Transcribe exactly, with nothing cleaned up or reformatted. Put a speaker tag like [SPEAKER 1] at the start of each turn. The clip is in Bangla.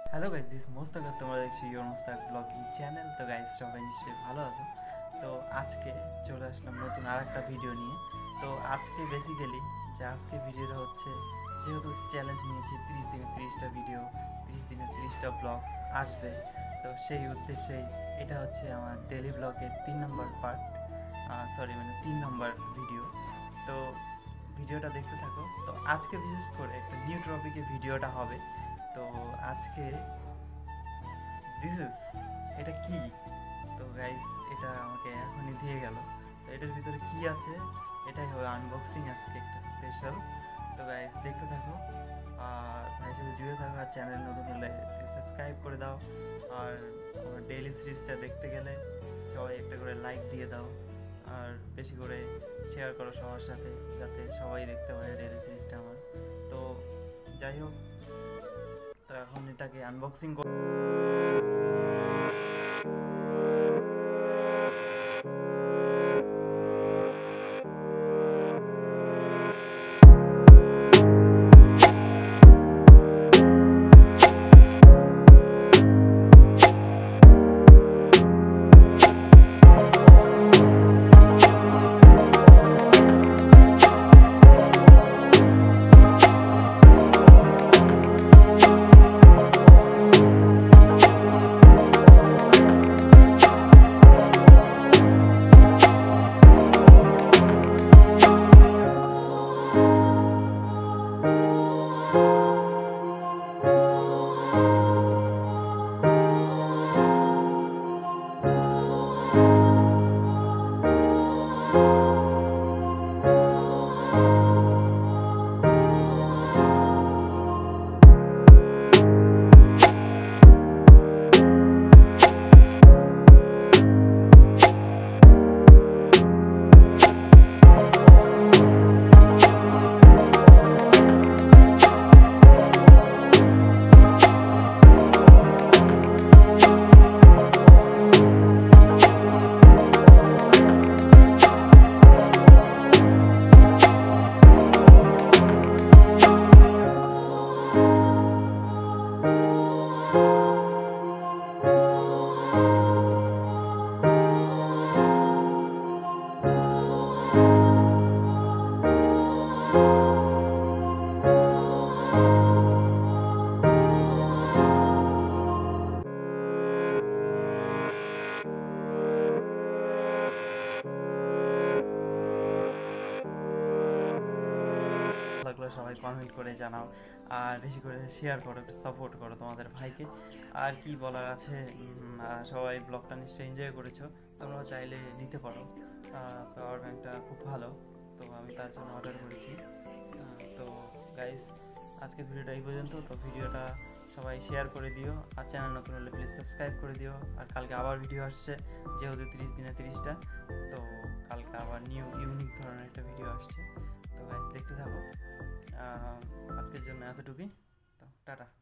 [SPEAKER 1] হ্যালো গাইজ, দিস মোস্তাক আর তোমরা দেখছি ইয়োর মোস্তাক ব্লগিং চ্যানেল। তো গাইজ সবাই নিশ্চয়ই ভালো আছো। তো আজকে চলে আসলাম নতুন আর একটা ভিডিও নিয়ে। তো আজকে বেসিক্যালি যে আজকে ভিডিওটা হচ্ছে, যেহেতু চ্যালেঞ্জ নিয়েছি তিরিশ দিনে তিরিশটা ভিডিও, তিরিশ দিনে তিরিশটা ব্লগস আসবে, তো সেই উদ্দেশ্যেই এটা হচ্ছে আমার ডেলি ব্লগের তিন নম্বর পার্ট, সরি মানে তিন নম্বর ভিডিও। তো ভিডিওটা দেখতে থাকো। তো আজকে বিশেষ করে একটা নিউ টপিকে ভিডিওটা হবে। তো আজকে দিস ইজ এটা কি, তো গাইস এটা আমাকে এখনই দিয়ে গেল। তো এটার ভিতরে কি আছে এটাই হবে আনবক্সিং আজকে, একটা স্পেশাল। তো গাইস দেখতে থাকো আর ভাইয়ের সাথে জুড়ে থাকো। আর চ্যানেল নতুন হলে সাবস্ক্রাইব করে দাও। আর আমার ডেইলি সিরিজটা দেখতে গেলে সবাই একটা করে লাইক দিয়ে দাও, আর বেশি করে শেয়ার করো সবার সাথে, যাতে সবাই দেখতে পারে ডেইলি সিরিজটা আমার। তো যাই হোক, তো এখন এটাকে আনবক্সিং কর। লাগলো সবাই কমেন্ট করে জানাও, আর বেশি করে শেয়ার করো, সাপোর্ট করো তোমাদের ভাইকে। আর কি বলার আছে, সবাই ব্লগটা নিশ্চয়ই এনজয় করেছো। তোমরাও চাইলে নিতে পারো, পাওয়ার ব্যাঙ্কটা খুব ভালো। তো আমি তার জন্য অর্ডার করেছি। তো গাইস আজকে ভিডিওটা এই পর্যন্ত। তো ভিডিওটা সবাই শেয়ার করে দিও, আর চ্যানেল নতুন হলে প্লিজ সাবস্ক্রাইব করে দিও। আর কালকে আবার ভিডিও আসছে, যেহেতু তিরিশ দিনে তিরিশটা, তো কালকে আবার নিউ ইউনিক ধরনের একটা ভিডিও আসছে। তো গাইস দেখতে থাকো। আজকের জন্য এতটুকুই। তো টাটা।